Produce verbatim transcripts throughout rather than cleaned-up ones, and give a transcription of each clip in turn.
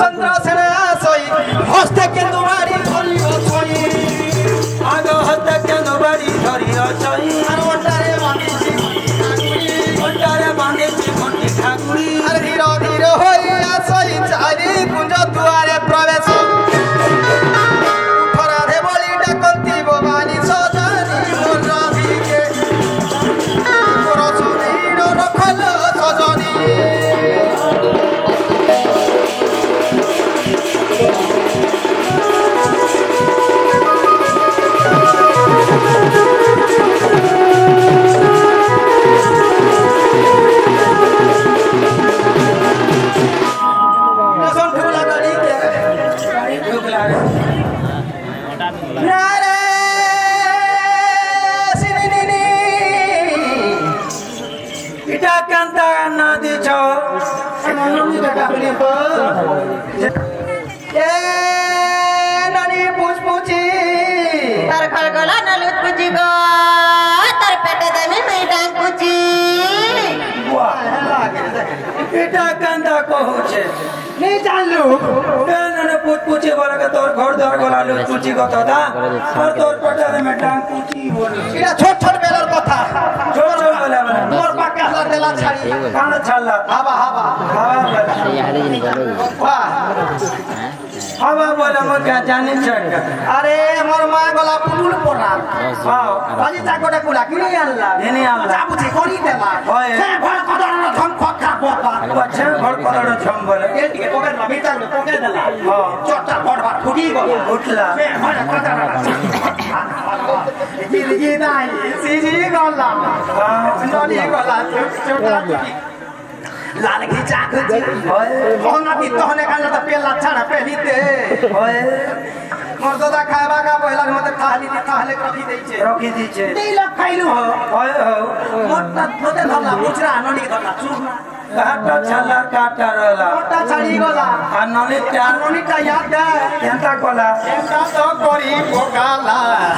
चंद्रसेन आसई हस्ते केंदु बाड़ी धरी अछई आग हस्ते केंदु बाड़ी धरी अछई आर ओटारे बांधीची ओटारे बांधीची घंटी ठाकुरी आर धीरे धीरे होई आसई चारी कुंज दुआरे प्रवेश उठराधे बोली डाकंती भवानी सजनी मोर राधिके मोर सुनीर रखल सजनी नहीं जानलू ने पूछ पूछे बोला के तोर घर द्वार गोला लू पूछी कथा था और तोर पटारे में टांग पूछी बोली इरा छोट छोट बेलर कथा छोट छोट बोला मोर पाका हला देला छाड़ी काना छाला हवा हवा हवा वाह हवा बोला म क्या जाने छट अरे मोर मां गोला पुल पड़ा हां बाजी चाकोटा कुला किने आल्ला एने आल्ला चाबुची कोनी देला होय से भड़ कदर धम खखा पोपा अच्छा भड़ कदर झम बोले ए के पकेट में भीतर में पकेट देला हां चोटा भड़ भड़ फुटी गयो उठला से भड़ कदर जिंदगी नाई सीजी गला हां नडी गला चोटा लाल की चाकची होय होना की तहने कान त पेला छाड़ा पेलीते होय मोर दादा खावा का पहिला मते खाली नि खाले रखी दै छे रखी दै छे दै ल खाइलु हो होय हो मोटा मते धरला मुचरा नडी धरला चुरना काटा छाला काटा रहला मोटा छाड़ी गला आ नली ता नली ता याद दे एंता गला एंता तो करी पोकाला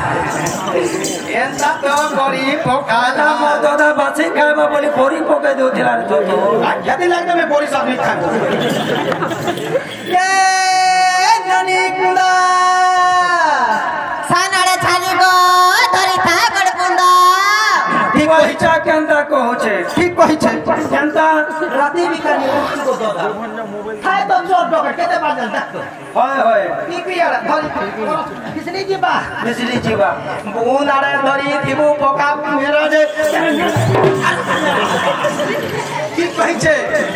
एंता तो करी पोकाला मोर दादा बाछी खावा बोली पोरी पोके देउथिला रे तो आख्याति लाग्दा में पोरी सब नि खानु ए ननी कुंदा सानाडे छाली गो धरी था गडपुंदा ठीक कहिचा केंता कहूचे ठीक कहिचे केंता राती बिकानी को दोदा खाए तो चोर डोकर केते बाजल देखतो होय होय निकियाला धरी किसनी जीवा किसनी जीवा बुनाडे धरी थिबु पोका मेरो जे ठीक कहिचे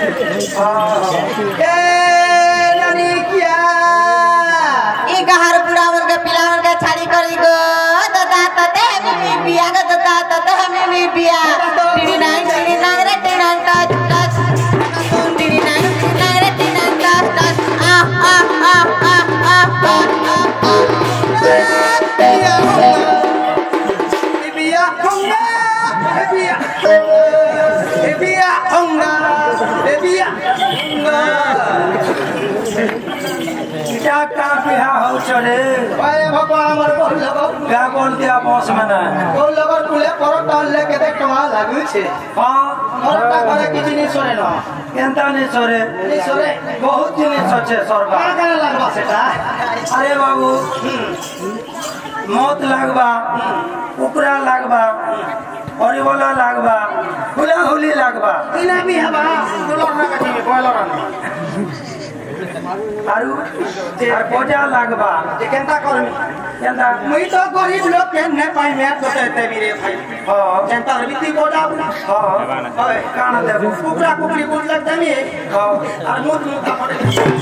ए नानी किया ई गहर बुढ़ा वर्ग पिला वर्ग छाड़ी करी गो दादा तते हमें बिया गो दादा तते हमें बिया टिडी नाइन टिडी नाइन रे टिडी नाइन टच टच टिडी नाइन टिडी नाइन रे टिडी नाइन टच टच आ आ आ आ आ आ बिया होंगा बिया बिया होंगा बिया होंगा क्या का बिया हो चले अरे बाबा हमर बोल लगो का बोल दिया बॉस मना बोल लगो तुले पर टन लेके देख टमा लागु छे हां मोर का करे किछ नि सरे न केनता नि सरे नि सरे बहुत जिनिस छे सरबा का करे लागबा सेटा अरे बाबू मौत लागबा कुकरा लागबा हरिवला लागबा हुला हुली लागबा इना भी हबा दुलर ना कथि में बॉयलर न आरु आर बोजा लागबा जे केनता करमी केनता मुई तो गरीब लोग के ने पाई में तोते देबी रे भाई हां केनता रबिती बोजा हां होय काना देबो कुकरा कुकरी बोल लग देमी हां आर मुत मुत पड़े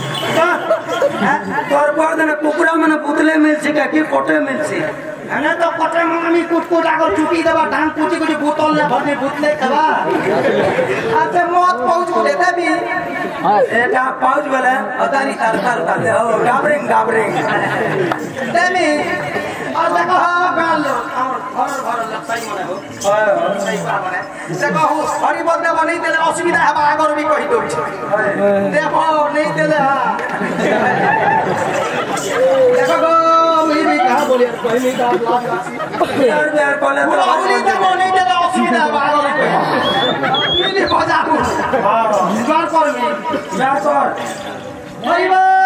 तोर पर देना कुकरा माने पुतले मिलछे का की कोटे मिलछे हने तो कोटे में मी कुट कुट आगो चुपी देबा धान कुटी कुटी बोतल ले भरने बुतले खबा आते मौत पहुंच को देते भी एटा पहुंच वाला अदानी तार तार तार ओ गाबरिंग गाबरिंग देमी और देखो गाल और घर घर सही मने हो सही बात मने से कहू हरि बदले बनै देले असुविधा हबा आगर भी कहि दउ छै देखो नहीं देले देखो गो मेरी कहा बोले पहले का यार यार बोले तो बोली तो नहीं देले असुविधा हबा आगर कहि मिली बजाबू हां बार कर मी बार कर हरि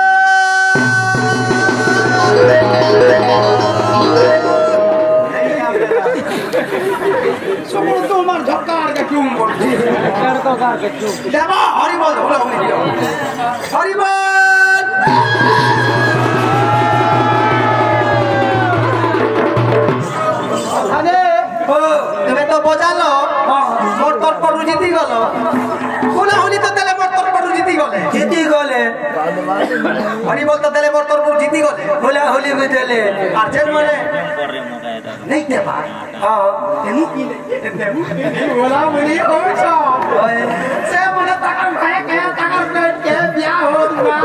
देवा हरि बोल बोल हरि बोल अरे ओ तुम्हें तो बजालो मोर तोर पर जीती गलो कोला होली तो तेले मोर तोर पर जीती गले जीती गले हरि बोल तो तेले मोर तोर पर जीती गले कोला होली में तेले अर्जेंट माने नहीं देवा हां तेनु की बोला बोली हो छो से बोला ताकन खाए के ताकन पेट के ब्याह हो दूंगा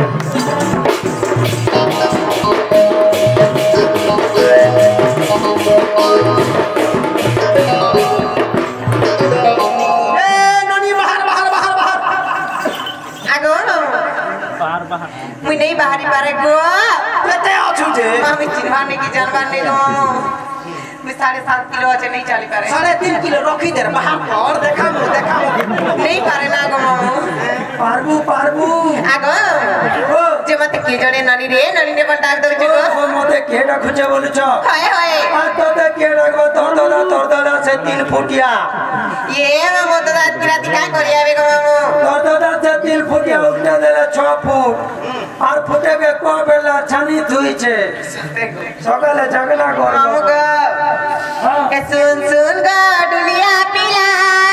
मुझे नहीं बाहरी बारे को कहते हो छुटे मामी चिन्हाने की जानवाने को मैं साढ़े सात किलो अच्छे नहीं चाली पारे साढ़े तीन किलो रखी दे बाहर और देखा मु देखा नहीं पारे ना गो पारबू पारबू आगो जे मते के जने नानी रे नानी ने बंटाक दो जे ओ मते केडा खुजे बोलु छ हाय हाय आ तो ते केडा गो तोर दला तोर दला से तीन फुटिया ये मैं मत रात की रात काय करिया बे गो मामू तोर दला से तीन फुटिया उल्टा देला छ फुट और फुटे के को बेला छानी धुई छे सकाले जगना कर मामू गो के सुन सुन गो दुनिया पिला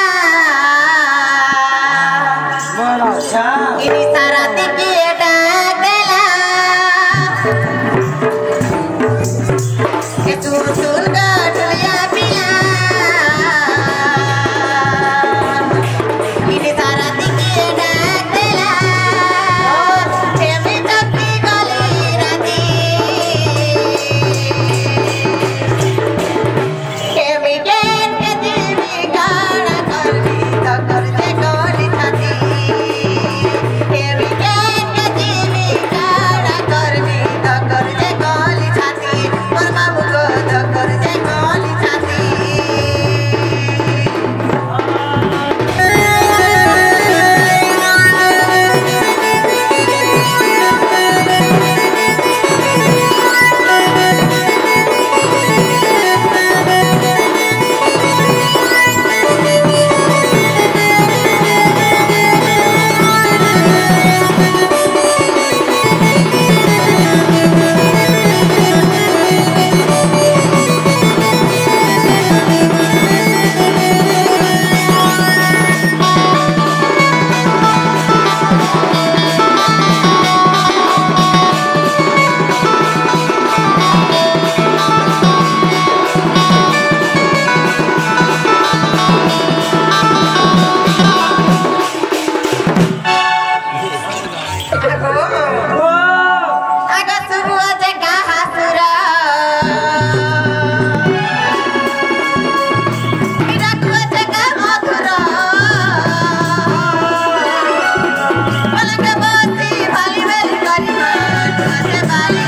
बड़ा अच्छा इनी सारा की डाक देला के सुन सुन गो दुनिया पिला इनी सारा की डाक देला हे में तपी गली राती के में के दिल में गाना कर दी तो कर दे गोली छाती के में के दिल में गाना कर दी तो कर दे गोली छाती और बाबू को तो कर दे गोली छाती आगो सुबह से कहा सुरा इरा कुआ से का मधुरा पलक बसी भाली बेली करी मान से बाली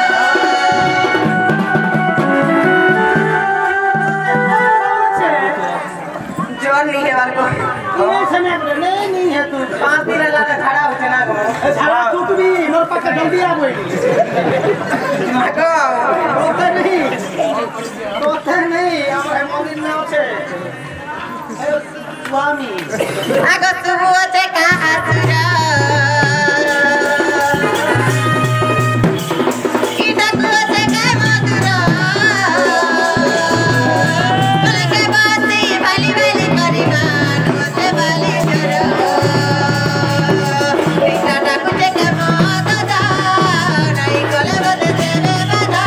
जोर नहीं है वाल को नहीं नहीं है तू पांच दिन लगा खड़ा हो चना गो सारा टूट भी मोर पास जल्दी आ गई आगो रोते नहीं रोते नहीं हमारे मंदिर में আছে स्वामी आगो सुबह से कहा सुरा इरा कुआ से का मधुरा पलक बसी भाली बेली करी मान से बाली जरा इरा डाकू से के मत दा नहीं कोले बदे तेरे बदा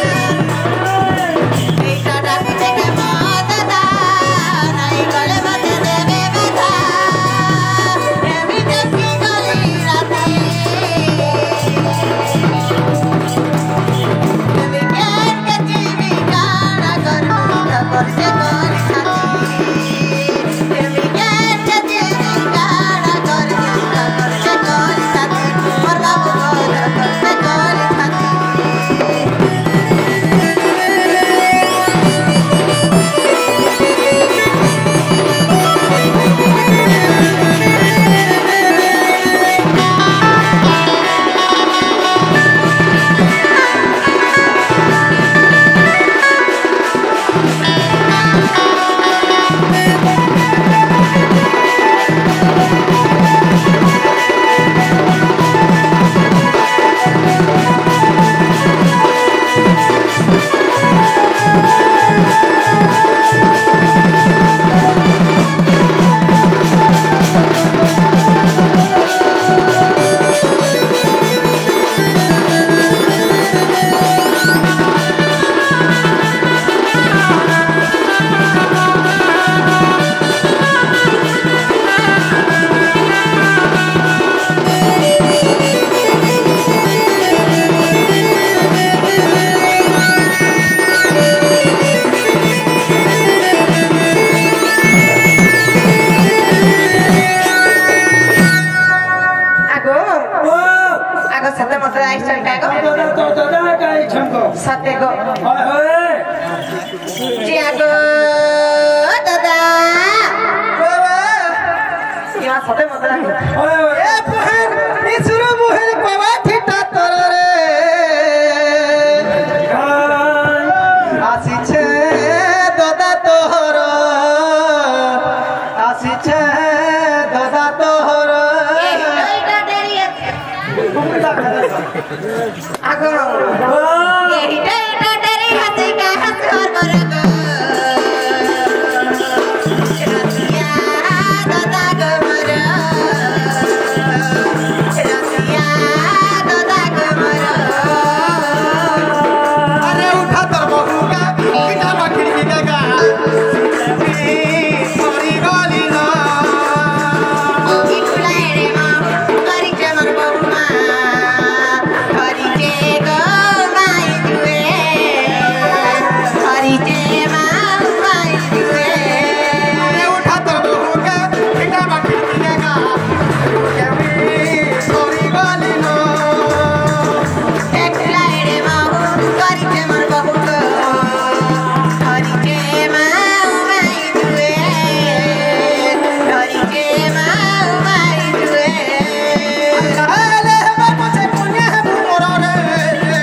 इरा डाकू से के मत दा नहीं कोले बदे तेरे बदा एमी जब की गली तो सत्य मतलब आइसन काय को तो तो तो दा काय छमको सत्य को ओए ओए चियाको दादा बाबा यहाँ सत्य मतलब ओए ओए ए बहन इसरो बहन बाबा ठिटा तर रे आसीछे दादा तोहर आसीछे दादा तोहर एटा देरी आगो एटा एटा देरी हाथे का हाथ घर बरगो रसिया दादा गमर रसिया दादा गमर अरे उठा तर बहू का किटा मखिड़ी का गा सॉरी गाली ना इकुलाई रे मां करी के मन बहू मां करी के गो माई जुए करी के मां माई जुए अरे उठा तर बहू का किटा मखिड़ी का गा सॉरी गाली ना इकुलाई रे मां करी के मन बहू को करी के मां माई जुए करी के मां माई जुए अरे हम मुझे पुण्य है मोरा रे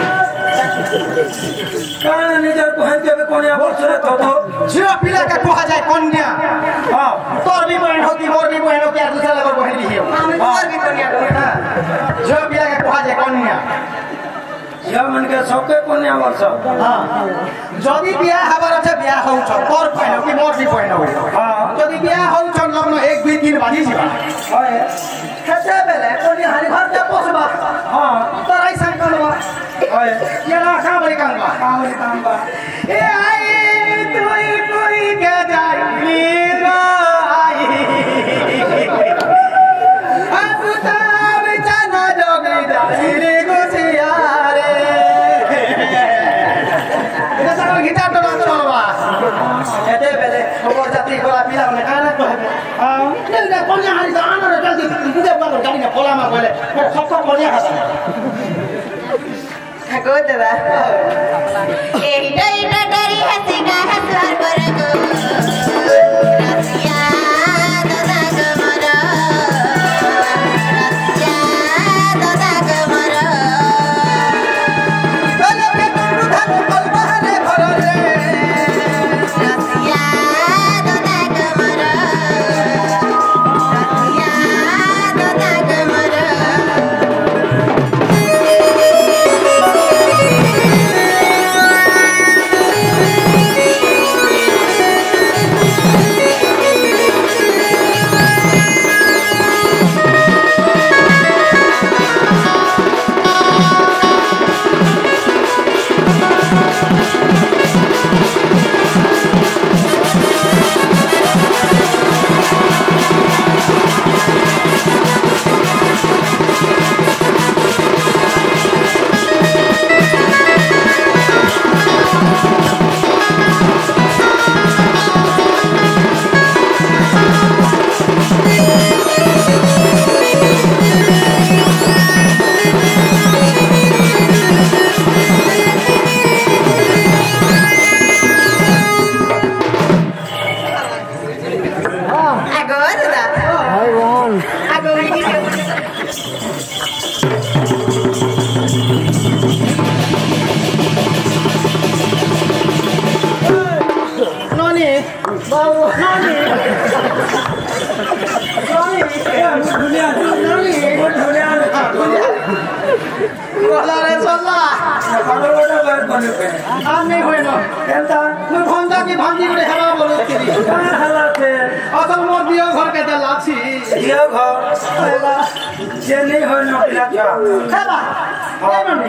कान निजर बहन के कोनिया बोलछरे तो तो झियो पिला का कहा जाए कन्या हां तोर भी बहन होती मोर भी बहन होती और दूसरा लगो बहन लिहियो हम और भी कन्या को झियो पिला का कहा जाए कन्या या मन के सबके कोनिया वर्ष हां जदी बियाह हबर छ बियाह होउ छ तोर बहन कि मोर भी बहन हो हां जदी बियाह होउ छ लग्न एक दुई तीन बाजी जीवा ओए कते बेले कोनी हानि घर के पोसबा हां तोर ऐसा करबा ओए ये ना का बड़ी काम बा काम रे काम बा ए आई तुई कोई के जाई लो आई अब तब जाना जोगी जाई रे गुसियारे এটা সারা গিটার তো নাচ করবা এতে বেলে খবর জাতি করা পিলা মানে কানা কইবে আ এটা কোন হারি তো আনরে জলদি বুঝে পাবো গাড়ি না পোলা মা কইলে সব সব কোনিয়া খাতা ঠাকুর দাদা এইটা এইটা দেরি হাতে का हाथ घर बरगो रसिया दादा गमर रसिया दादा गमर বেলে কে তুই ধান কল বহলে ঘর রে रसिया दादा गमर रसिया दादा गमर Agora dá. Ai, bom. Agora que ননি বাবু ননি ননি दुनिया ননি दुनिया বলা রে চলা बड़ा बड़ा बात बने पे আমি হইল केनता মুই ভন্দা কি ভাঙ্গি রে হেলা বলো তিরি का हालत है আসল মোর দিও ঘর কে দে লাছি ये घर जे नहीं हो ना पिला जा খাবা এই ননি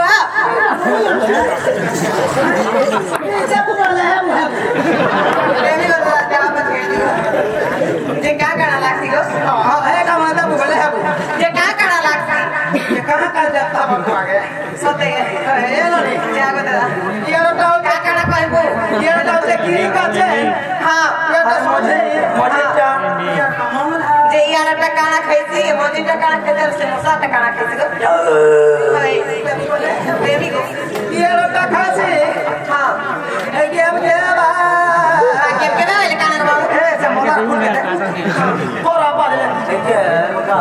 जब बोले है वो Demi dada jawab mत कर दियो जे का करा लागसी गो हां है का मतलब बोले है वो जे का करा लागसी ये कहां का जाता बक आगे सते ए ननी जे आगो दादा ये तो का करा कहबो ये तो से की का छे हां ये तो समझे मजे जा ये कहां जे यार टकाना खाइसी मोदी टकाना खाइते से मोसा टकाना खाइसी गो भाई प्रेमी गो ये लोटा खासी हां ए गेम देवा के के ना ले काना बाबू ए से मोदा फुल के कोरा पाले के मका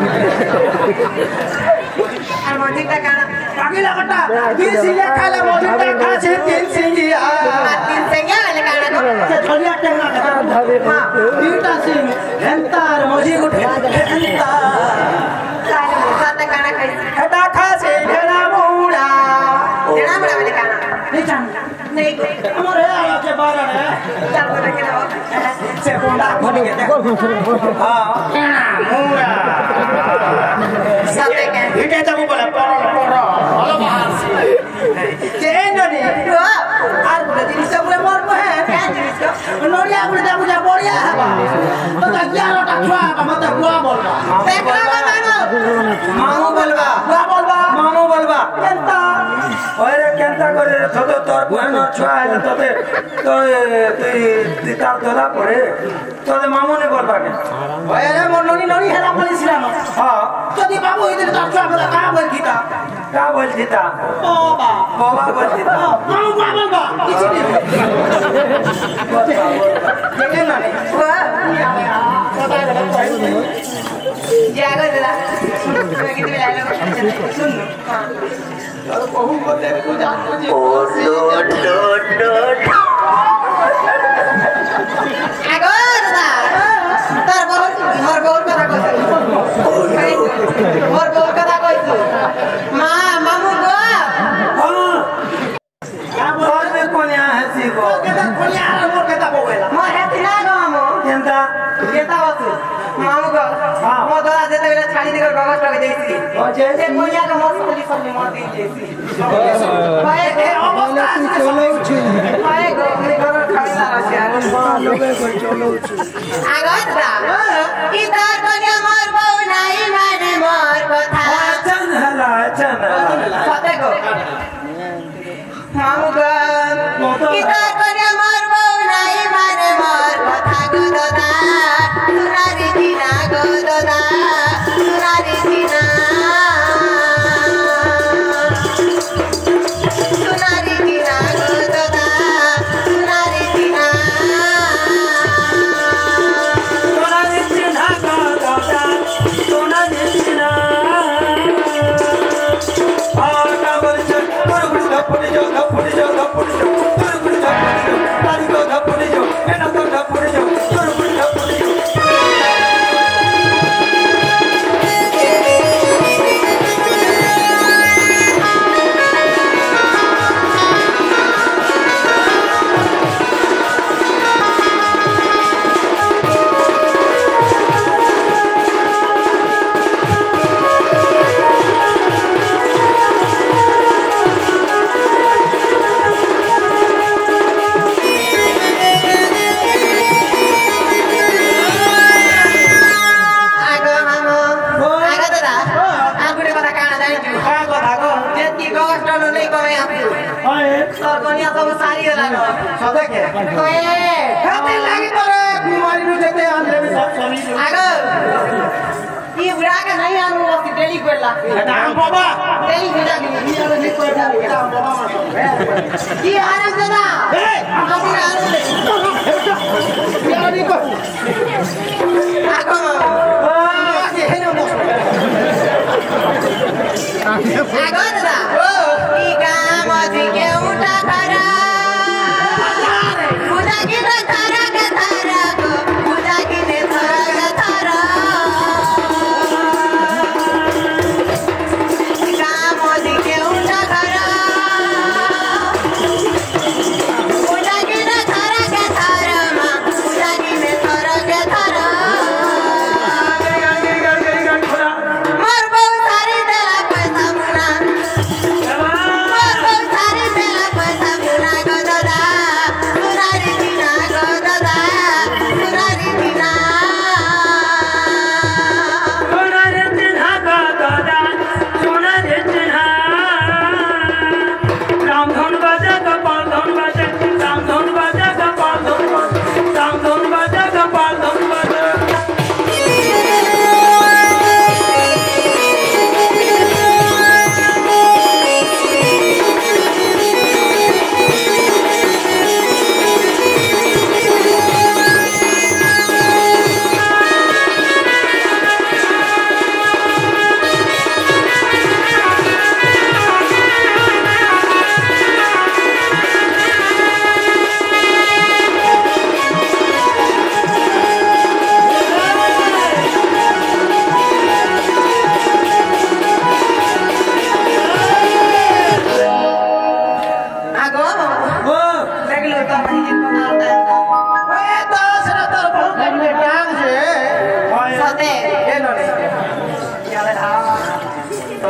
और मोदी टकाना आगे लगटा तीन सिंगिया खाले मोदी टका खासी तीन सिंगिया तीन संज्ञा ले काना गो से छोलिया टेंगा धरे हां तीनटा सिंग हेंतार मोजी गुट हेंता साले मोसा टकाना खाइसी हेटा खासी ढेरा मुड़ा देना बड़ा ले काना नहीं जान नहीं गो हमारे आया के बारे में चल बोल के ना से कोंडा खोल के हां मुड़ा साथे के हिटे जब बोला पर पर हेलो बाहर से ननी आर बोले दिन सब बोले मोर को है क्या जिनिस को नोरिया बोले जा बुझा बढ़िया है तो ग्यारह टा छुआ का मत बुआ बोलबा देखला मानो मामू बोलबा बुआ बोलबा मामू बोलबा केंता ओरे केंता करे रे तो तोर बुआन छुआ है तो ते तो तुई ती तार दोला पड़े तो ते मामू ने बोलबा के ओए रे मोर ननी ननी हेला बोली सिलानो हां যদি বাবু ইদিন তার ছুয়া বলে কা বল গীতা का बोल जीता বাবা बाबा बोल जीता মামু বুয়া বলবা কিছু নেই দেখেন না রে वाह কথা বলে जागो जरा मैं कितने लाइन में सुन हां और बहु को देख को जान को जी ओ लो लो लो आगो दादा तार बोल मोर बोल कथा कइस मोर बोल कथा कइस मा मामू गो हां का बोल में कोन्या है सी को केता कोलिया मोर केता बोवेला मोर हेती ना गो मामू केंता केता बसु मामू गो मो दरा देते बेला छाड़ी देकर गगस लगे देसी ओजे से कोनिया का मोर खोली सब मोर दी देसी भाई ए अवस्था चलो छी भाई गो अपने घर खाई सारा यार लोगे को चलो छी आगत दा ई तार कोनिया मोर बउ नाई माने मोर कथा चन हला चन सते गो मामू गो ई तार कोनिया मोर बउ नाई माने मोर कथा गो दादा सुनारी दिना गो दादा सुनारी दिना सुनारी दिना गो दादा सुनारी दिना सोना निचिना का दादा सोना निचिना आ का बोल चल पर गुड़ धपड़ी जो धपड़ी जो धपड़ी जो पर गुड़ धपड़ी जो तारी को धपड़ी जो एना तो धपड़ी जो पर गुड़ धपड़ी जो आगो मामू आगो दादा आगुडे कथा काना जानिछु का কথা গো जेति गगस डलो नै कमे आफु হয় तर कोनिया सब सारी होला गो সদা কে कोए হাতে লাগি তোরে কুমারী নু যেতে আনলে সব চলি आगो ई बुढ़ा के नहीं आनु वस्ती डेली कोला দাম বাবা डेली बुढ़ा के ই আর নি কই দাম দাম বাবা মা ई आराम दादा ए आगो आराम दे ই আর নি কই आगो আগে হেন বস आगो दादा ई काम अधि के उठा करा उठा के थारा के थारा गो उठा के थारा के थारा काम अधि के उठा करा उठा के थारा के थारा मा उठा के थारा के थारा मोर बहु सारी देला पैसा मुना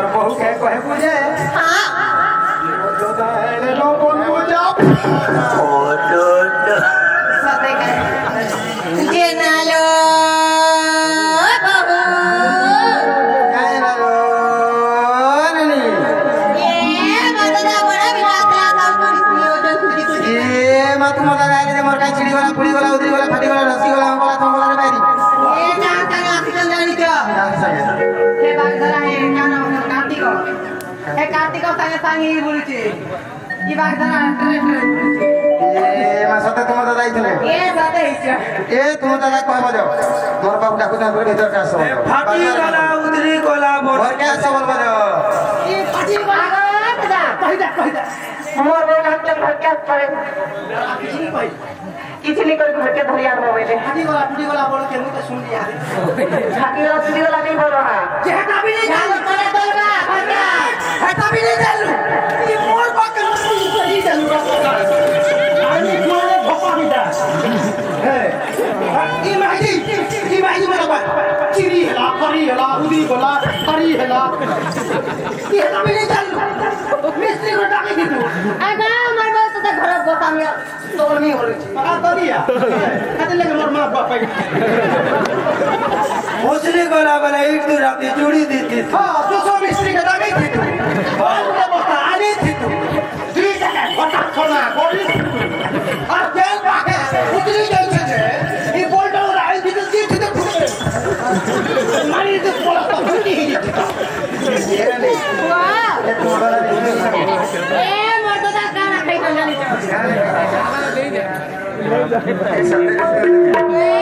तोर बहू के कहे बुझे हाँ जो दाले नो बोल बुझा ओ नो नो सते के जे नालो बहू काय नालो ननी ये मतदा बड़ा बिलातला था पुलिस नियोजन तुझी तुझी ए मत मत गाली दे मोर काय चिड़ी वाला पुड़ी वाला उधरी वाला फाटी वाला रस्सी वाला वाला थम वाला बारी ये जान का आखिर जानी क्या हे बाग धरा है क्या नाम है कार्तिक हे कार्तिक संगे संगे ही बोलछे ई बाग धरा ट्रेन ए मा सते तुम दादा आइतले ये साथे हिस्सा ए तुम दादा कहबो जो मोर बाबू डाकू ना भीतर का सो फाटी गला उधरी गला मोर मोर क्या सो बोल बजो ये पाजी बागा दादा कहिदा कहिदा मोर बोल हत्या भटका पड़े किसी नहीं कर भटके धरिया में बैठे फाटी वाला पुड़ी वाला बोल के मुझे सुन लिया छाती वाला सीधी वाला नहीं बोल रहा जे कभी नहीं जानो करे तोलबा भटका है कभी नहीं चलू ये मोर पकड़ नहीं चलू आनी कोने भपा बिदा है ई माही ई माही बोला बा चिड़ी हला फरी हला उदी गोला फरी हला ये कभी नहीं चलू मिस्त्री को डाके दी तू आगा मरबो तो घर गोता में तोर नहीं हो रही पका तो दिया कहते लगे मोर मां बाप उधरी गला वाला एक दो रात चूड़ी दी थी हां दो सौ मिस्त्री का डाके दी तू बाल का बता आनी थी तू दुई जगह बता छोड़ा गोली और जेल पाके उतरी गई छे ये बोल्ट और आई दी दी थी तो मारी तो बोला तो छुट्टी ही थी ये नहीं वाह ये तोड़ा नहीं ए मर्द दा गाना खाई जानी चाहिए